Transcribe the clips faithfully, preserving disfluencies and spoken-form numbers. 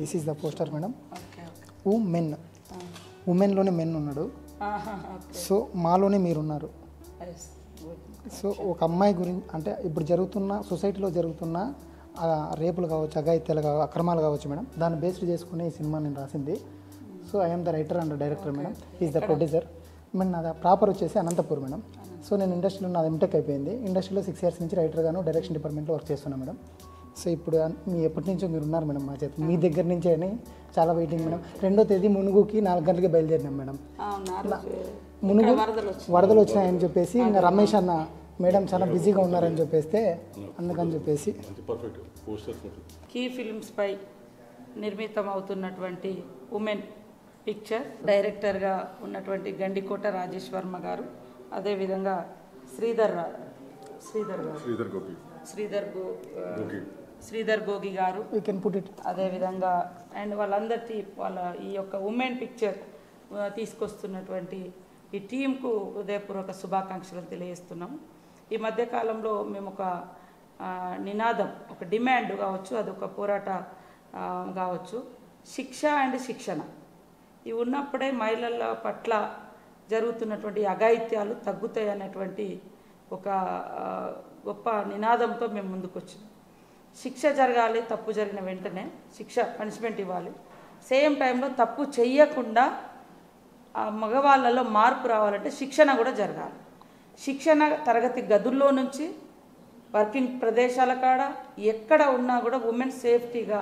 This is the poster madam. Women, ఉమెన్లోనే men ఉన్నాడు, so మాలోనే మీరున్నారు. సో ఒక అమ్మాయి గురించి అంటే ఇప్పుడు జరుగుతున్న సొసైటీలో జరుగుతున్న రేపులు కావచ్చు, అఘాయిత్యాలు కావచ్చు, అక్రమాలు కావచ్చు మేడం, దాన్ని బేస్డ్ చేసుకుని ఈ సినిమా నేను రాసింది. So I'm the writer and director madam, is the producer madam. నాది ప్రాపర్ వచ్చేసి అనంతపూర్ మేడం. సో నేను ఇండస్ట్రీలో నాది ఎంటెక్ అయిపోయింది. ఇండస్ట్రీలో సిక్స్ ఇయర్స్ నుంచి రైటర్గాను డైరెక్షన్ డిపార్ట్మెంట్లో వర్క్ చేస్తున్నాను మేడం. సో ఇప్పుడు మీ ఎప్పటి నుంచో మీరు ఉన్నారు మేడం మా చేతి, మీ దగ్గర నుంచే అని చాలా వెయిటింగ్ మేడం. రెండో తేదీ మునుగుకి నాలుగు గంటలకి బయలుదేరినాం మేడం. మునుగు వరదలు వచ్చినాయని చెప్పేసి ఇంకా రమేష్ అన్న మేడం చాలా బిజీగా ఉన్నారని చెప్పేస్తే అందుకని చెప్పేసి కీ ఫిల్మ్స్ పై నిర్మితం అవుతున్నటువంటి ఉమెన్ పిక్చర్ డైరెక్టర్గా ఉన్నటువంటి గండికోట రాజేష్ వర్మ గారు, అదేవిధంగా శ్రీధర్ శ్రీధర్ గారు శ్రీధర్ గోపి శ్రీధర్ గో శ్రీధర్ గోగి గారు, అదేవిధంగా అండ్ వాళ్ళందరి వాళ్ళ ఈ యొక్క ఉమెన్ పిక్చర్ తీసుకొస్తున్నటువంటి ఈ టీంకు హృదయపూర్వక శుభాకాంక్షలు తెలియజేస్తున్నాము. ఈ మధ్యకాలంలో మేము ఒక నినాదం, ఒక డిమాండ్ కావచ్చు, అదొక పోరాట కావచ్చు, శిక్ష అండ్ శిక్షణ ఇవి ఉన్నప్పుడే మహిళల పట్ల జరుగుతున్నటువంటి అఘాయిత్యాలు తగ్గుతాయి అనేటువంటి ఒక గొప్ప నినాదంతో మేము ముందుకు వచ్చినాం. శిక్ష జరగాలి, తప్పు జరిగిన వెంటనే శిక్ష పనిష్మెంట్ ఇవ్వాలి. సేమ్ టైంలో తప్పు చెయ్యకుండా ఆ మగవాళ్ళలో మార్పు రావాలంటే శిక్షణ కూడా జరగాలి. శిక్షణ తరగతి గదుల్లో నుంచి వర్కింగ్ ప్రదేశాల కాడ ఎక్కడ ఉన్నా కూడా ఉమెన్ సేఫ్టీగా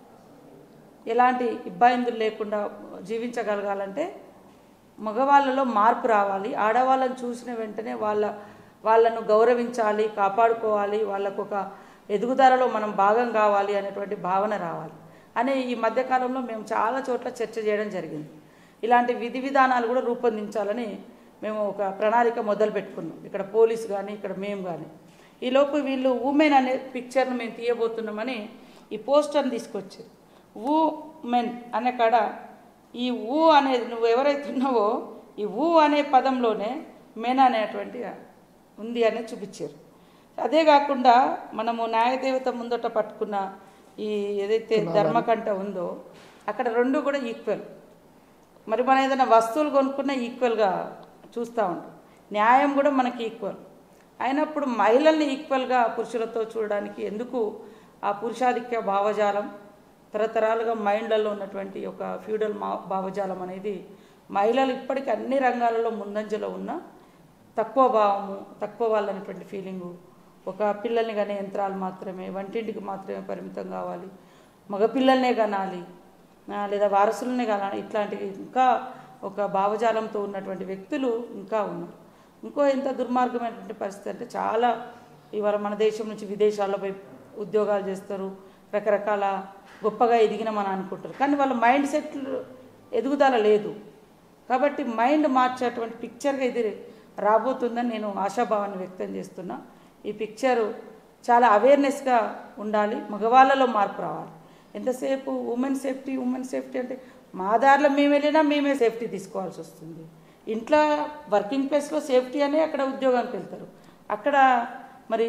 ఎలాంటి ఇబ్బందులు లేకుండా జీవించగలగాలంటే మగవాళ్ళలో మార్పు రావాలి. ఆడవాళ్ళని చూసిన వెంటనే వాళ్ళ వాళ్ళను గౌరవించాలి, కాపాడుకోవాలి, వాళ్ళకు ఒక ఎదుగుదలలో మనం భాగం కావాలి అనేటువంటి భావన రావాలి అని ఈ మధ్యకాలంలో మేము చాలా చోట్ల చర్చ చేయడం జరిగింది. ఇలాంటి విధి విధానాలు కూడా రూపొందించాలని మేము ఒక ప్రణాళిక మొదలు పెట్టుకున్నాం. ఇక్కడ పోలీసు కానీ ఇక్కడ మేము కానీ ఈలోపు వీళ్ళు ఉమెన్ అనే పిక్చర్ను మేము తీయబోతున్నామని ఈ పోస్టర్ని తీసుకొచ్చారు. ఊ మెన్ అనే కాడ ఈ ఊ అనేది నువ్వు ఎవరైతే ఉన్నావో ఈ ఊ అనే పదంలోనే మెన్ అనేటువంటి ఉంది అనేది చూపించారు. అదే కాకుండా మనము న్యాయదేవత ముందట పట్టుకున్న ఈ ఏదైతే ధర్మకంట ఉందో అక్కడ రెండు కూడా ఈక్వల్. మరి మనం ఏదైనా వస్తువులు కొనుక్కున్నా ఈక్వల్గా చూస్తూ ఉంటాం. న్యాయం కూడా మనకి ఈక్వల్ అయినప్పుడు మహిళల్ని ఈక్వల్గా పురుషులతో చూడడానికి ఎందుకు ఆ పురుషాధిక్య భావజాలం తరతరాలుగా మైండ్లలో ఉన్నటువంటి ఒక ఫ్యూడల్ భావజాలం అనేది మహిళలు ఇప్పటికీ అన్ని రంగాలలో ముందంజలో ఉన్న తక్కువ భావము, తక్కువ వాళ్ళనేటువంటి ఫీలింగు, ఒక పిల్లల్ని కానీ యంత్రాలు మాత్రమే, వంటింటికి మాత్రమే పరిమితం కావాలి, మగపిల్లల్నే కనాలి లేదా వారసులనే కనాలి, ఇట్లాంటివి ఇంకా ఒక భావజాలంతో ఉన్నటువంటి వ్యక్తులు ఇంకా ఉన్నారు. ఇంకో ఎంత దుర్మార్గమైనటువంటి పరిస్థితి అంటే చాలా ఇవాళ మన దేశం నుంచి విదేశాల్లో పోయి ఉద్యోగాలు చేస్తారు, రకరకాల గొప్పగా ఎదిగినామని అనుకుంటారు, కానీ వాళ్ళ మైండ్ సెట్ ఎదుగుదల లేదు. కాబట్టి మైండ్ మార్చేటువంటి పిక్చర్గా ఇది రాబోతుందని నేను ఆశాభావాన్ని వ్యక్తం చేస్తున్నా. ఈ పిక్చరు చాలా అవేర్నెస్గా ఉండాలి, మగవాళ్ళలో మార్పు రావాలి. ఎంతసేపు ఉమెన్ సేఫ్టీ ఉమెన్ సేఫ్టీ అంటే మా దారిలో మేము వెళ్ళినా మేమే సేఫ్టీ తీసుకోవాల్సి వస్తుంది. ఇంట్లో వర్కింగ్ ప్లేస్లో సేఫ్టీ అనే అక్కడ ఉద్యోగానికి వెళ్తారు, అక్కడ మరి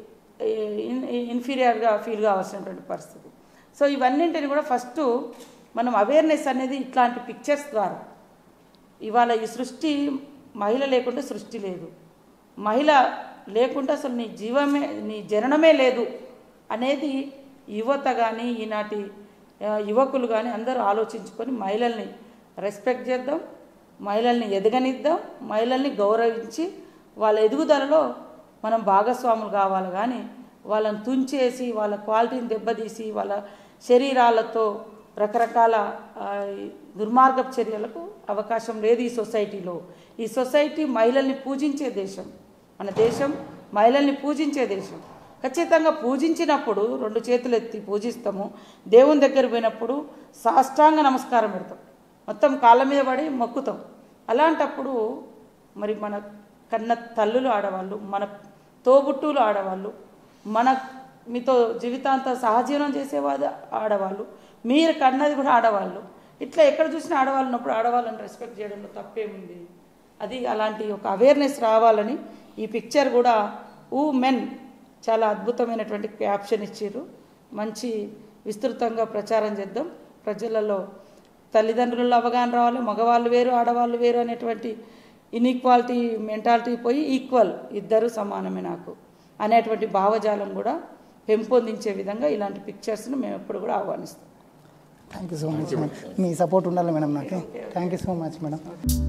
ఇన్ఫీరియర్గా ఫీల్ కావాల్సినటువంటి పరిస్థితి. సో ఇవన్నింటిని కూడా ఫస్ట్ మనం అవేర్నెస్ అనేది ఇట్లాంటి పిక్చర్స్ ద్వారా, ఇవాళ ఈ సృష్టి మహిళ లేకుంటే సృష్టి లేదు, మహిళ లేకుంటే అసలు నీ జీవమే నీ జననమే లేదు అనేది యువత కానీ ఈనాటి యువకులు కానీ అందరూ ఆలోచించుకొని మహిళల్ని రెస్పెక్ట్ చేద్దాం, మహిళల్ని ఎదగనిద్దాం, మహిళల్ని గౌరవించి వాళ్ళ ఎదుగుదలలో మనం భాగస్వాములు కావాలి. కానీ వాళ్ళని తుంచేసి వాళ్ళ క్వాలిటీని దెబ్బతీసి వాళ్ళ శరీరాలతో రకరకాల దుర్మార్గపు చర్యలకు అవకాశం లేదు ఈ సొసైటీలో. ఈ సొసైటీ మహిళల్ని పూజించే దేశం, మన దేశం మహిళల్ని పూజించే దేశం. ఖచ్చితంగా పూజించినప్పుడు రెండు చేతులు ఎత్తి పూజిస్తాము, దేవుని దగ్గర పోయినప్పుడు సాష్టాంగ నమస్కారం పెడతాం, మొత్తం కాళ్ళ మీద పడి మొక్కుతాం. అలాంటప్పుడు మరి మన కన్న తల్లులు ఆడవాళ్ళు, మన తోబుట్టులు ఆడవాళ్ళు, మన మీతో జీవితాంత సహజీవనం చేసేవాళ్ళు ఆడవాళ్ళు, మీరు కన్నది కూడా ఆడవాళ్ళు. ఇట్లా ఎక్కడ చూసినా ఆడవాళ్ళు ఉన్నప్పుడు ఆడవాళ్ళని రెస్పెక్ట్ చేయడంలో తప్పేముంది? అది అలాంటి ఒక అవేర్నెస్ రావాలని ఈ పిక్చర్ కూడా ఊ మెన్ చాలా అద్భుతమైనటువంటి క్యాప్షన్ ఇచ్చారు. మంచి విస్తృతంగా ప్రచారం చేద్దాం. ప్రజలలో తల్లిదండ్రులలో అవగాహన రావాలి, మగవాళ్ళు వేరు ఆడవాళ్ళు వేరు అనేటువంటి ఇన్ఈక్వాలిటీ మెంటాలిటీ పోయి ఈక్వల్ ఇద్దరు సమానమే నాకు అనేటువంటి భావజాలం కూడా పెంపొందించే విధంగా ఇలాంటి పిక్చర్స్ను మేము ఎప్పుడు కూడా ఆహ్వానిస్తాం. Thank you so much madam, మీ సపోర్ట్ ఉండాలి మేడం నాకు. Thank you so much madam.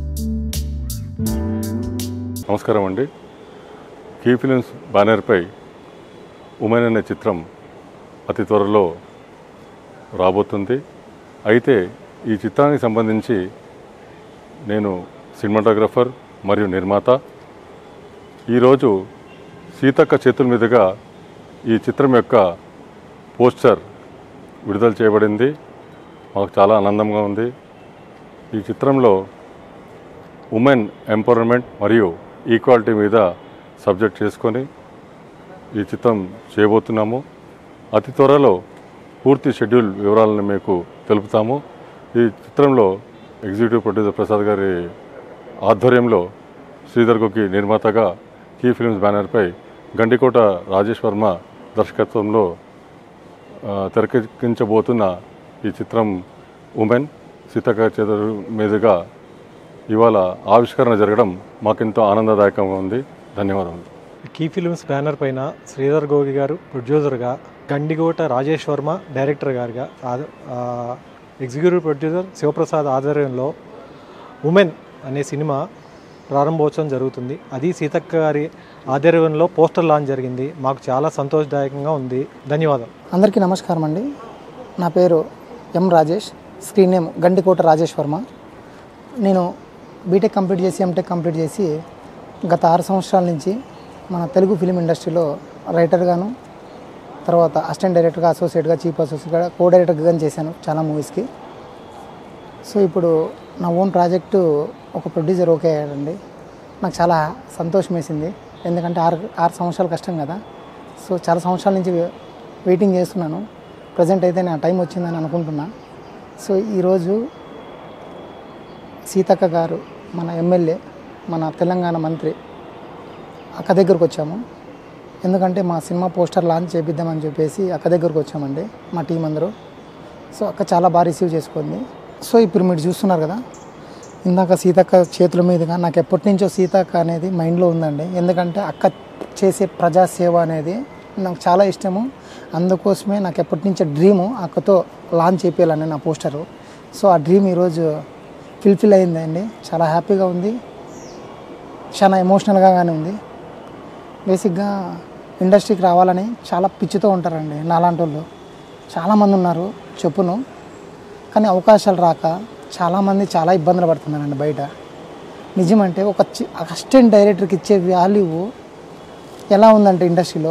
నమస్కారం అండి. కీ ఫిలిమ్స్ బ్యానర్పై ఉమెన్ అనే చిత్రం అతి త్వరలో రాబోతుంది. అయితే ఈ చిత్రానికి సంబంధించి నేను సినిమాటోగ్రఫర్ మరియు నిర్మాత. ఈరోజు సీతక్క చేతుల మీదుగా ఈ చిత్రం యొక్క పోస్టర్ విడుదల చేయబడింది. మాకు చాలా ఆనందంగా ఉంది. ఈ చిత్రంలో ఉమెన్ ఎంపవర్మెంట్ మరియు ఈక్వాలిటీ మీద సబ్జెక్ట్ చేసుకొని ఈ చిత్రం చేయబోతున్నాము. అతి త్వరలో పూర్తి షెడ్యూల్ వివరాలను మీకు తెలుపుతాము. ఈ చిత్రంలో ఎగ్జిక్యూటివ్ ప్రొడ్యూసర్ ప్రసాద్ గారి ఆధ్వర్యంలో శ్రీధర్ గోకి నిర్మాతగా కీ ఫిల్మ్స్ బ్యానర్పై గండికోట రాజేష్ వర్మ దర్శకత్వంలో తెరకెక్కించబోతున్న ఈ చిత్రం ఉమెన్ సీతక్క చేతుల మీదుగా ఇవాళ ఆవిష్కరణ జరగడం మాకెంతో ఆనందదాయకంగా ఉంది. ధన్యవాదాలు. కీ ఫిల్మ్స్ బ్యానర్ పైన శ్రీధర్ గోగి గారు ప్రొడ్యూసర్గా, గండికోట రాజేష్ వర్మ డైరెక్టర్ గారుగా, ఎగ్జిక్యూటివ్ ప్రొడ్యూసర్ శివప్రసాద్ ఆధ్వర్యంలో ఉమెన్ అనే సినిమా ప్రారంభోత్సవం జరుగుతుంది. అది సీతక్క గారి ఆధ్వర్యంలో పోస్టర్ లాంచ్ జరిగింది. మాకు చాలా సంతోషదాయకంగా ఉంది. ధన్యవాదాలు. అందరికీ నమస్కారం అండి. నా పేరు M Rajesh, screen name Gandikota Rajesh Varma. నేను బీటెక్ కంప్లీట్ చేసి ఎంటెక్ కంప్లీట్ చేసి గత ఆరు సంవత్సరాల నుంచి మన తెలుగు ఫిలిం ఇండస్ట్రీలో రైటర్గాను, తర్వాత అసిస్టెంట్ డైరెక్టర్గా, అసోసియేట్గా, చీఫ్ అసోసియేట్గా, కో డైరెక్టర్గా చేశాను చాలా మూవీస్కి. సో ఇప్పుడు నా ఓన్ ప్రాజెక్టు ఒక ప్రొడ్యూసర్ ఓకే అయ్యాడండి. నాకు చాలా సంతోషం వేసింది. ఎందుకంటే ఆరు ఆరు సంవత్సరాలు కష్టం కదా. సో చాలా సంవత్సరాల నుంచి వెయిటింగ్ చేస్తున్నాను. ప్రజెంట్ అయితే నా టైం వచ్చిందని అనుకుంటున్నా. సో ఈరోజు సీతక్క గారు మన ఎమ్మెల్యే, మన తెలంగాణ మంత్రి అక్క దగ్గరకు వచ్చాము. ఎందుకంటే మా సినిమా పోస్టర్ లాంచ్ చేపిద్దామని చెప్పేసి అక్క దగ్గరకు వచ్చామండి మా టీం అందరూ. సో అక్క చాలా బాగా రిసీవ్ చేసుకుంది. సో ఇప్పుడు మీరు చూస్తున్నారు కదా, ఇందాక సీతక్క చేతుల మీదుగా నాకు ఎప్పటి నుంచో సీతక్క అనేది మైండ్లో ఉందండి. ఎందుకంటే అక్క చేసే ప్రజాసేవ అనేది నాకు చాలా ఇష్టము. అందుకోసమే నాకు ఎప్పటి నుంచో డ్రీము అక్కతో లాంచ్ చేయాలని నా పోస్టరు. సో ఆ డ్రీమ్ ఈరోజు ఫుల్ఫిల్ అయిందండి. చాలా హ్యాపీగా ఉంది, చాలా ఎమోషనల్గా కానీ ఉంది. బేసిక్గా ఇండస్ట్రీకి రావాలని చాలా పిచ్చితో ఉంటారండి నాలాంటి వాళ్ళు. చాలామంది ఉన్నారు చెప్పును, కానీ అవకాశాలు రాక చాలామంది చాలా ఇబ్బందులు పడుతున్నారండి బయట. నిజమంటే ఒక అసిస్టెంట్ డైరెక్టర్కి ఇచ్చే వాల్యూ ఎలా ఉందంటే ఇండస్ట్రీలో,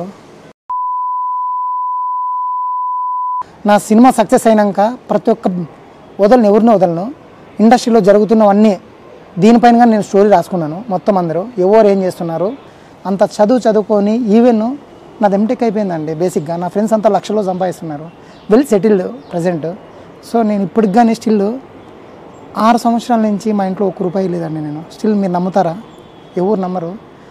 నా సినిమా సక్సెస్ అయినాక ప్రతి ఒక్క వదలను, ఎవరిని వదలను, ఇండస్ట్రీలో జరుగుతున్నవన్నీ దీనిపైన నేను స్టోరీ రాసుకున్నాను. మొత్తం అందరూ ఎవరు ఏం చేస్తున్నారు అంత చదువు చదువుకొని ఈవెన్ నాది ఎంటెక్ అయిపోయిందండి. బేసిక్గా నా ఫ్రెండ్స్ అంతా లక్షల్లో సంపాదిస్తున్నారు, వెల్ సెటిల్డ్ ప్రజెంట్. సో నేను ఇప్పటికి కానీ స్టిల్ ఆరు సంవత్సరాల నుంచి మా ఇంట్లో ఒక్క రూపాయి లేదండి. నేను స్టిల్ మీరు నమ్ముతారా? ఎవరు నమ్మరు.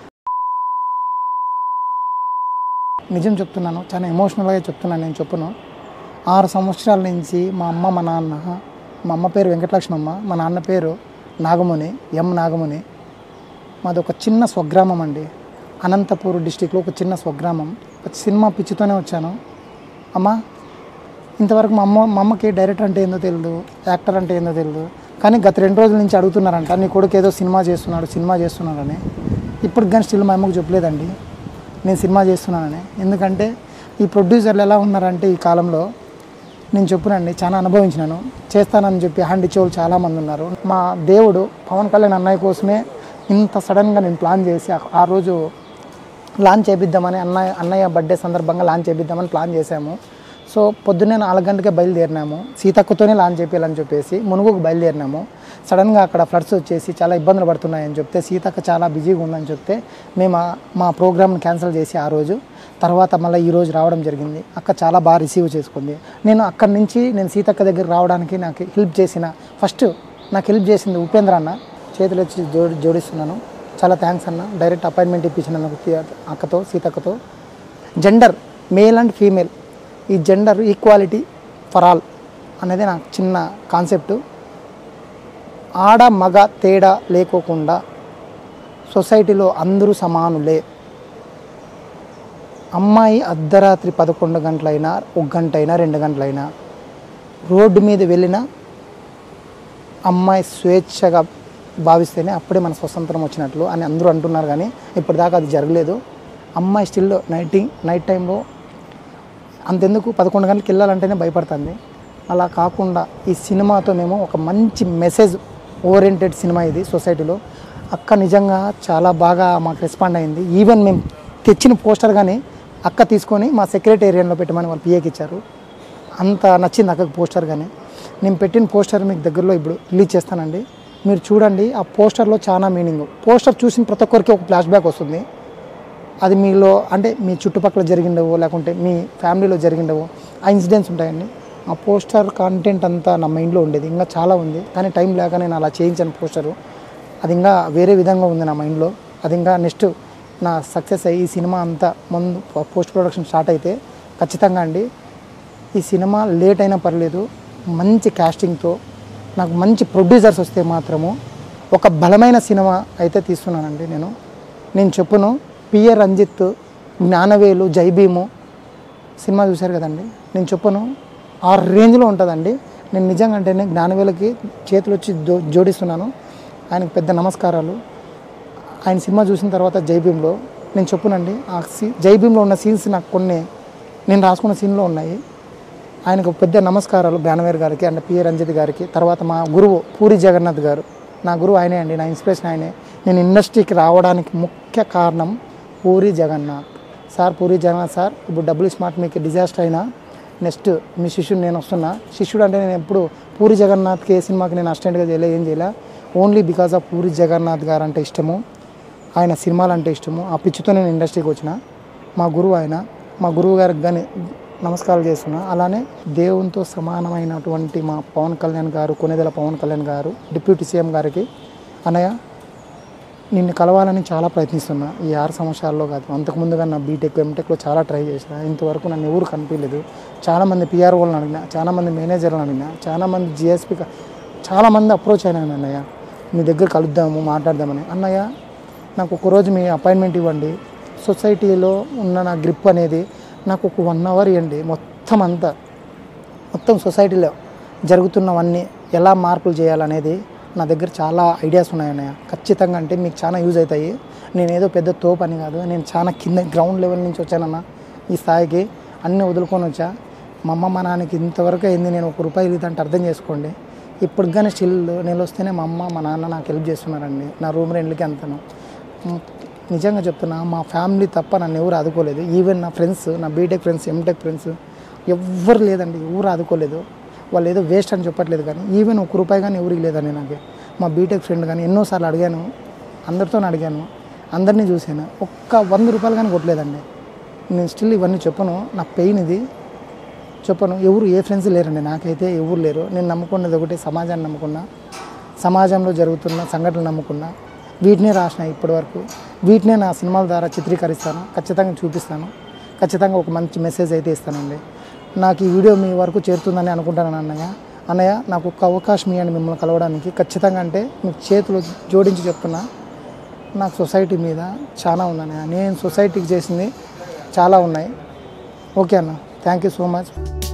నిజం చెప్తున్నాను, చాలా ఎమోషనల్గా చెప్తున్నాను. నేను చెప్పును ఆరు సంవత్సరాల నుంచి మా అమ్మ, మా నాన్న, మా అమ్మ పేరు వెంకటలక్ష్మమ్మ, మా నాన్న పేరు నాగముని, ఎం నాగముని. మాది ఒక చిన్న స్వగ్రామం అండి, అనంతపూర్ డిస్టిక్లో ఒక చిన్న స్వగ్రామం. ఒక సినిమా పిచ్చితోనే వచ్చాను. అమ్మ ఇంతవరకు మా అమ్మ మా అమ్మకి డైరెక్టర్ అంటే ఏందో తెలియదు, యాక్టర్ అంటే ఏందో తెలియదు. కానీ గత రెండు రోజుల నుంచి అడుగుతున్నారంట, నీ కొడుకు ఏదో సినిమా చేస్తున్నాడు సినిమా చేస్తున్నాడని. ఇప్పటికి కానీ స్టిల్ మా అమ్మకు చెప్పలేదండి నేను సినిమా చేస్తున్నానని. ఎందుకంటే ఈ ప్రొడ్యూసర్లు ఎలా ఉన్నారంటే ఈ కాలంలో, నేను చెప్పునండి చాలా అనుభవించినాను. చేస్తానని చెప్పి హ్యాండ్ ఇచ్చేవాళ్ళు చాలామంది ఉన్నారు. మా దేవుడు పవన్ కళ్యాణ్ అన్నయ్య కోసమే ఇంత సడన్గా నేను ప్లాన్ చేసి ఆ రోజు లాంచ్ చేపిద్దామని, అన్నయ్య అన్నయ్య బర్త్డే సందర్భంగా లాంచ్ చేపిద్దామని ప్లాన్ చేశాము. సో పొద్దున్నే నాలుగు గంటలకే బయలుదేరినాము. సీతక్కతోనే లాంచ్ చేయాలని చెప్పేసి మునుగుకు బయలుదేరినాము. సడన్గా అక్కడ ఫ్లడ్స్ వచ్చేసి చాలా ఇబ్బందులు పడుతున్నాయని చెప్తే, సీతక్క చాలా బిజీగా ఉందని చెప్తే మేము మా ప్రోగ్రామ్ని క్యాన్సిల్ చేసి ఆ రోజు తర్వాత మళ్ళీ ఈరోజు రావడం జరిగింది. అక్క చాలా బాగా రిసీవ్ చేసుకుంది. నేను అక్కడి నుంచి నేను సీతక్క దగ్గర రావడానికి నాకు హెల్ప్ చేసిన, ఫస్ట్ నాకు హెల్ప్ చేసింది ఉపేంద్ర అన్న. చేతులు వచ్చి జోడి జోడిస్తున్నాను చాలా థ్యాంక్స్ అన్న. డైరెక్ట్ అపాయింట్మెంట్ ఇప్పించినందుకు అక్కతో, సీతక్కతో. జెండర్ మేల్ అండ్ ఫీమేల్, ఈ జెండర్ ఈక్వాలిటీ ఫర్ ఆల్ అనేది నాకు చిన్న కాన్సెప్ట్. ఆడ మగ తేడా లేకోకుండా సొసైటీలో అందరూ సమానులే. అమ్మాయి అర్ధరాత్రి పదకొండు గంటలైనా ఒక గంట అయినా రెండు గంటలైనా రోడ్డు మీద వెళ్ళినా అమ్మాయి స్వేచ్ఛగా భావిస్తేనే అప్పుడే మన స్వతంత్రం వచ్చినట్లు అని అందరూ అంటున్నారు. కానీ ఇప్పటిదాకా అది జరగలేదు. అమ్మాయి స్టిల్ నైటింగ్ నైట్ టైంలో అంతెందుకు పదకొండు గంటలకు వెళ్ళాలంటేనే భయపడుతుంది. అలా కాకుండా ఈ సినిమాతో మేము ఒక మంచి మెసేజ్ ఓరియంటెడ్ సినిమా ఇది సొసైటీలో. అక్క నిజంగా చాలా బాగా మాకు రెస్పాండ్ అయింది. ఈవెన్ మేము తెచ్చిన పోస్టర్ కానీ అక్క తీసుకొని మా సెక్రటేరియన్లో పెట్టమని వాళ్ళు పిఏకి ఇచ్చారు. అంత నచ్చింది అక్కకు పోస్టర్. కానీ నేను పెట్టిన పోస్టర్ మీకు దగ్గరలో ఇప్పుడు రిలీజ్ చేస్తానండి, మీరు చూడండి. ఆ పోస్టర్లో చాలా మీనింగ్. పోస్టర్ చూసిన ప్రతి ఒక్కరికి ఒక ఫ్లాష్ బ్యాక్ వస్తుంది. అది మీలో అంటే మీ చుట్టుపక్కల జరిగిండవో లేకుంటే మీ ఫ్యామిలీలో జరిగిండవో ఆ ఇన్సిడెంట్స్ ఉంటాయండి. ఆ పోస్టర్ కంటెంట్ అంతా నా మైండ్లో ఉండేది. ఇంకా చాలా ఉంది కానీ టైం లేక నేను అలా చేయించాను పోస్టరు. అది ఇంకా వేరే విధంగా ఉంది నా మైండ్లో. అది ఇంకా నెక్స్ట్ నా సక్సెస్ అయ్యి ఈ సినిమా అంతా ముందు పోస్ట్ ప్రొడక్షన్ స్టార్ట్ అయితే ఖచ్చితంగా అండి ఈ సినిమా లేట్ అయినా పర్లేదు, మంచి క్యాస్టింగ్తో నాకు మంచి ప్రొడ్యూసర్స్ వస్తే మాత్రము ఒక బలమైన సినిమా అయితే తీస్తున్నానండి. నేను నేను చెప్పును పిఏ రంజిత్, జ్ఞానవేలు, జైభీము సినిమా చూశారు కదండి. నేను చెప్పును ఆ రేంజ్లో ఉంటుందండి. నేను నిజంగా అంటేనే జ్ఞానవేలకి చేతులు వచ్చి జో జోడిస్తున్నాను. ఆయనకు పెద్ద నమస్కారాలు. ఆయన సినిమా చూసిన తర్వాత జైభీంలో నేను చెప్పునండి ఆ సీ జైభీంలో ఉన్న సీన్స్ నాకు కొన్ని నేను రాసుకున్న సీన్లో ఉన్నాయి. ఆయనకు పెద్ద నమస్కారాలు జ్ఞానవేర్ గారికి అండ్ పిఏ రంజిత్ గారికి. తర్వాత మా గురువు పూరి జగన్నాథ్ గారు, నా గురువు ఆయనే అండి, నా ఇన్స్పిరేషన్ ఆయనే. నేను ఇండస్ట్రీకి రావడానికి ముఖ్య కారణం పూరి జగన్నాథ్ సార్. పూరి జగన్నాథ్ సార్ ఇప్పుడు డబుల్ స్మార్ట్ మీకు డిజాస్టర్ అయినా నెక్స్ట్ మీ శిష్యుడు నేను వస్తున్నా. శిష్యుడు అంటే నేను ఎప్పుడు పూరి జగన్నాథ్కి ఏ సినిమాకి నేను అసిస్టెంట్గా చేయలే, ఏం చేయలే. Only because of Puri Jagannadh గారు అంటే ఇష్టము, ఆయన సినిమాలు అంటే ఇష్టము. ఆ పిచ్చితో నేను ఇండస్ట్రీకి వచ్చిన. మా గురువు ఆయన. మా గురువు గారికి కానీ నమస్కారాలు చేస్తున్నా. అలానే దేవునితో సమానమైనటువంటి మా పవన్ కళ్యాణ్ గారు, కొనేదెల పవన్ కళ్యాణ్ గారు, డిప్యూటీ సీఎం గారికి, అన్నయ్య నిన్ను కలవాలని చాలా ప్రయత్నిస్తున్నా ఈ ఆరు సంవత్సరాల్లో కాదు, అంతకుముందుగా నా బీటెక్ ఎంటెక్లో చాలా ట్రై చేసిన. ఇంతవరకు నన్ను ఎవరు కనిపించలేదు. చాలామంది పిఆర్ఓలను అడిగినా, చాలామంది మేనేజర్లను అడిగినా, చాలామంది జిఎస్పీ చాలామంది అప్రోచ్ అయినాను. అన్నయ్య మీ దగ్గర కలుద్దాము మాట్లాడదామని. అన్నయ్య నాకు ఒకరోజు మీ అపాయింట్మెంట్ ఇవ్వండి, సొసైటీలో ఉన్న నా గ్రిప్ అనేది నాకు ఒక వన్ అవర్ ఇవ్వండి. మొత్తం అంతా మొత్తం సొసైటీలో జరుగుతున్నవన్నీ ఎలా మార్పులు చేయాలనేది నా దగ్గర చాలా ఐడియాస్ ఉన్నాయన్నయ్య. ఖచ్చితంగా అంటే మీకు చాలా యూజ్ అవుతాయి. నేను ఏదో పెద్ద తోపు అని కాదు, నేను చాలా కింద గ్రౌండ్ లెవెల్ నుంచి వచ్చానన్న ఈ స్థాయికి. అన్నీ వదులుకొని వచ్చా. మా అమ్మ మా నాన్నకి ఇంతవరకు అయింది, నేను ఒక రూపాయి ఇదంటే అర్థం చేసుకోండి. ఇప్పుడు కానీ స్టిల్ నేను వస్తేనే మా అమ్మ మా నాన్న నాకు హెల్ప్ చేస్తున్నారండి. నా రూమ్ రెంట్లకి అంతను నిజంగా చెప్తున్నా, మా ఫ్యామిలీ తప్ప నన్ను ఎవరు ఆదుకోలేదు. ఈవెన్ నా ఫ్రెండ్స్, నా బీటెక్ ఫ్రెండ్స్, ఎంటెక్ ఫ్రెండ్స్ ఎవ్వరు లేదండి, ఎవరు ఆదుకోలేదు. వాళ్ళు ఏదో వేస్ట్ అని చెప్పట్లేదు కానీ ఈవెన్ ఒక రూపాయి కానీ ఎవరికి లేదండి నాకు. మా బీటెక్ ఫ్రెండ్ కానీ ఎన్నోసార్లు అడిగాను, అందరితో అడిగాను, అందరినీ చూశాను, ఒక్క వంద రూపాయలు కానీ కొట్టలేదండి. నేను స్టిల్ ఇవన్నీ చెప్పను, నా పెయిన్ ఇది చెప్పను. ఎవరు ఏ ఫ్రెండ్స్ లేరండి నాకైతే, ఎవరు లేరు. నేను నమ్ముకున్నది ఒకటి, సమాజాన్ని నమ్ముకున్నా, సమాజంలో జరుగుతున్న సంఘటనలు నమ్ముకున్నా, వీటినే రాసిన ఇప్పటివరకు. వీటినే నా సినిమాల ద్వారా చిత్రీకరిస్తాను, ఖచ్చితంగా చూపిస్తాను, ఖచ్చితంగా ఒక మంచి మెసేజ్ అయితే ఇస్తానండి. నాకు ఈ వీడియో మీ వరకు చేరుతుందని అనుకుంటాను అన్నయ్య. అన్నయ్య నాకు ఒక అవకాశం ఇవ్వండి మిమ్మల్ని కలవడానికి. ఖచ్చితంగా అంటే మీకు చేతులు జోడించి చెప్తున్నా, నాకు సొసైటీ మీద చాలా ఉందన్నయ్య. నేను సొసైటీకి చేసింది చాలా ఉన్నాయి. ఓకే అన్న, థ్యాంక్ యూ సో మచ్.